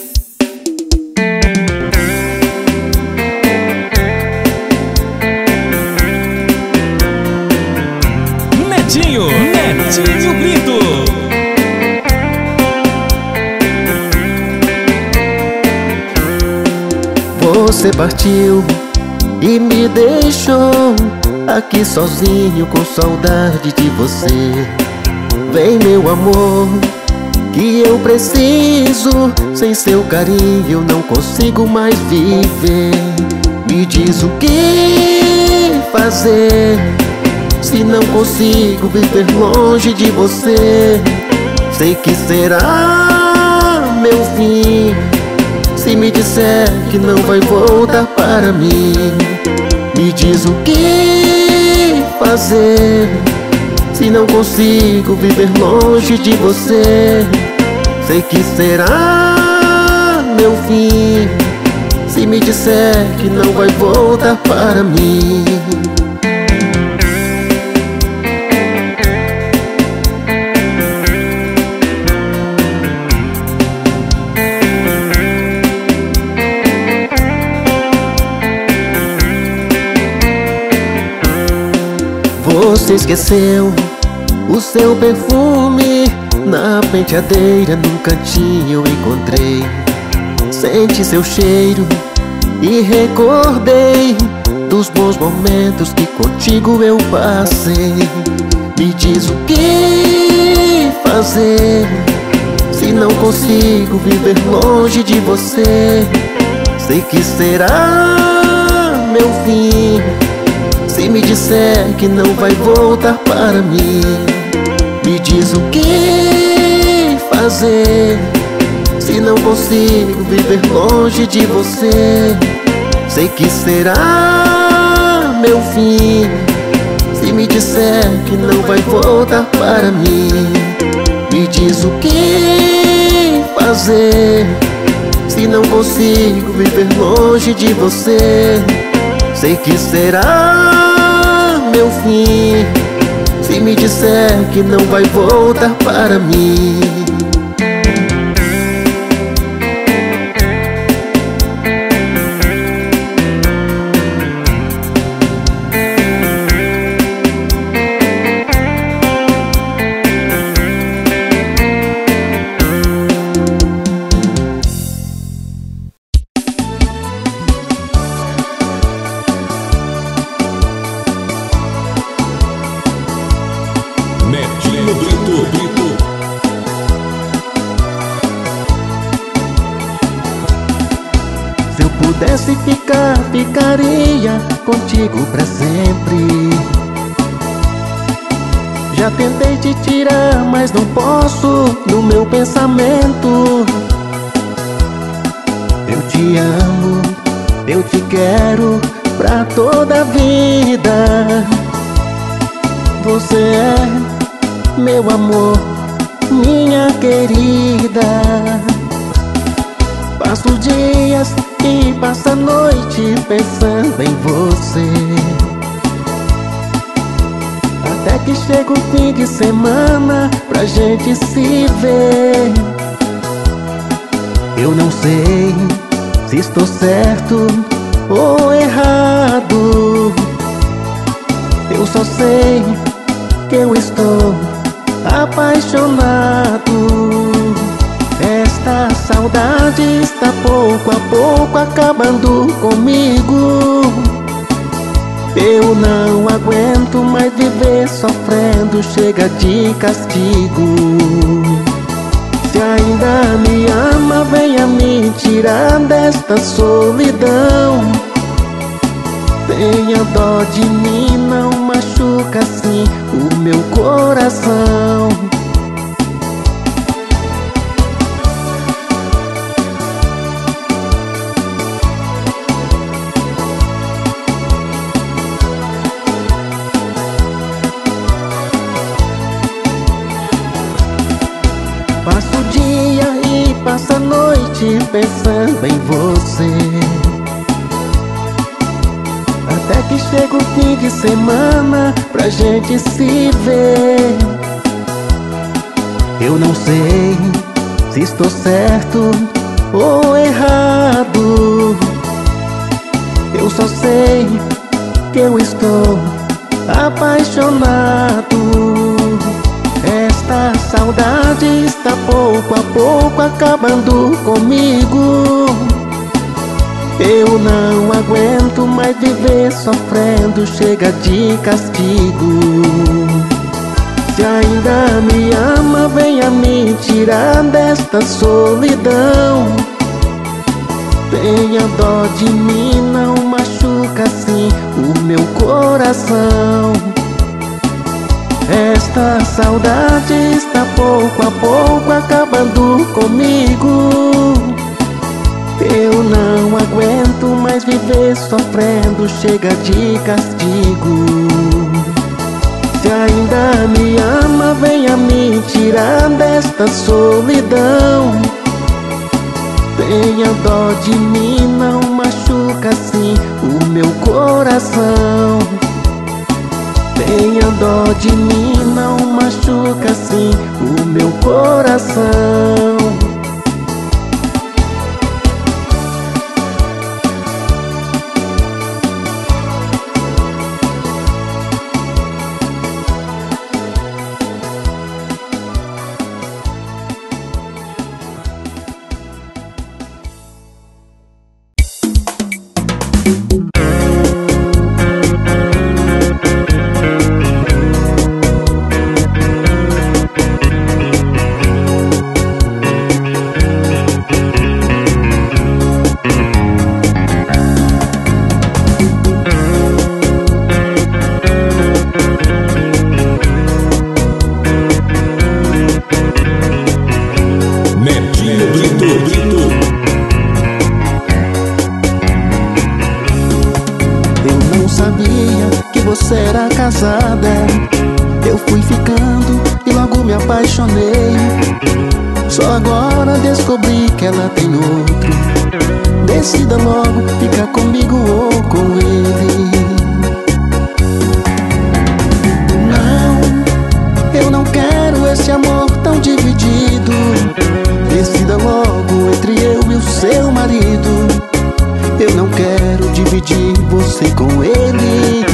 Netinho Brito. Você partiu e me deixou aqui sozinho com saudade de você. Vem, meu amor, que eu preciso. Sem seu carinho eu não consigo mais viver. Me diz o que fazer, se não consigo viver longe de você. Sei que será meu fim se me disser que não vai voltar para mim. Me diz o que fazer, se não consigo viver longe de você. Sei que será meu fim se me disser que não vai voltar para mim. Você esqueceu o seu perfume na penteadeira, num cantinho eu encontrei. Sente seu cheiro e recordei dos bons momentos que contigo eu passei. Me diz o que fazer, se não consigo viver longe de você. Sei que será meu fim se me disser que não vai voltar para mim. Me diz o que fazer, se não consigo viver longe de você. Sei que será meu fim se me disser que não vai voltar para mim. Me diz o que fazer, se não consigo viver longe de você. Sei que será meu fim se me disser que não vai voltar para mim. Netinho Brito. Se eu pudesse ficar, ficaria contigo pra sempre. Já tentei te tirar, mas não posso do meu pensamento. Eu te amo, eu te quero pra toda a vida. Você é meu amor, minha querida. Passo dias e passo a noite pensando em você, até que chega o fim de semana pra gente se ver. Eu não sei se estou certo ou errado. Eu só sei que eu estou apaixonado. Esta saudade está pouco a pouco acabando comigo. Eu não aguento mais viver sofrendo, chega de castigo. Se ainda me ama, venha me tirar desta solidão. Tenha dó de mim, não machuca assim o meu coração. Passo o dia e passo a noite pensando em você, até que chega o fim de semana pra gente se ver. Eu não sei se estou certo ou errado. Eu só sei que eu estou apaixonado. Esta saudade está pouco a pouco acabando comigo. Eu não aguento mais viver sofrendo, chega de castigo. Se ainda me ama, venha me tirar desta solidão. Tenha dó de mim, não machuca assim o meu coração. Esta saudade está pouco a pouco acabando comigo. Eu não aguento mais viver sofrendo, chega de castigo. Se ainda me ama, venha me tirar desta solidão. Tenha dó de mim, não machuca assim o meu coração. Tenha dó de mim, não machuca assim o meu coração. Você era casada, eu fui ficando e logo me apaixonei. Só agora descobri que ela tem outro. Decida logo, fica comigo ou com ele. Não, eu não quero esse amor tão dividido. Decida logo entre eu e o seu marido. Eu não quero dividir você com ele.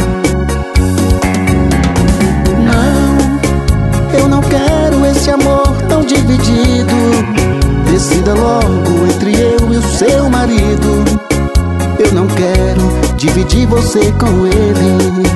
Esse amor tão dividido. Decida logo entre eu e o seu marido. Eu não quero dividir você com ele.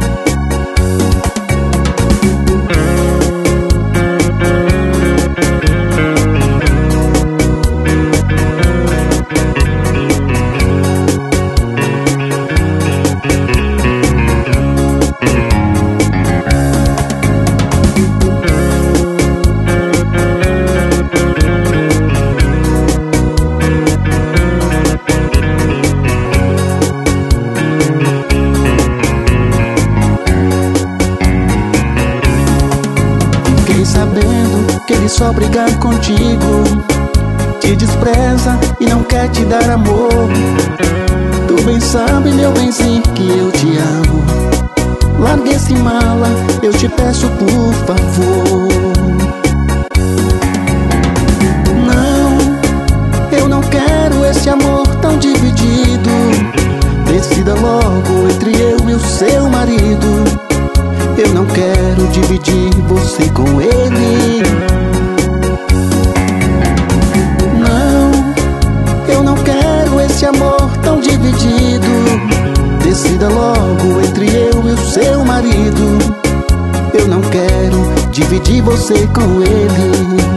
Que ele só briga contigo, te despreza e não quer te dar amor. Tu bem sabe, meu benzinho, que eu te amo. Larga esse mala, eu te peço por favor. Não, eu não quero esse amor tão dividido. Decida logo entre eu e o seu marido. Eu não quero dividir você com ele. Não, eu não quero esse amor tão dividido. Decida logo entre eu e o seu marido. Eu não quero dividir você com ele.